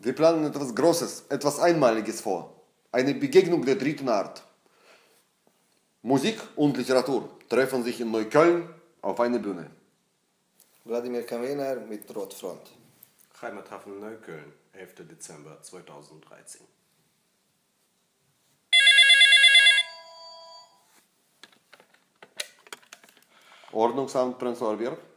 Wir planen etwas Großes, etwas Einmaliges vor. Eine Begegnung der dritten Art. Musik und Literatur treffen sich in Neukölln auf einer Bühne. Wladimir Kaminer mit Rotfront. Heimathafen Neukölln, 11. Dezember 2013. Ordnungsamt Prenzlauer Berg.